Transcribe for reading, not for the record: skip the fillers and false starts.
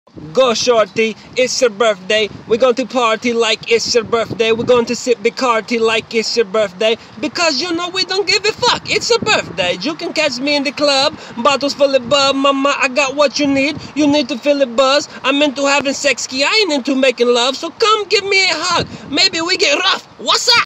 Go shorty, it's your birthday. We're going to party like it's your birthday. We're going to sip Bacardi like it's your birthday. Because you know we don't give a fuck, it's your birthday. You can catch me in the club, bottles full of bub. Mama, I got what you need. You need to feel the buzz. I'm into having sex, key. I ain't into making love. So come give me a hug. Maybe we get rough. What's up?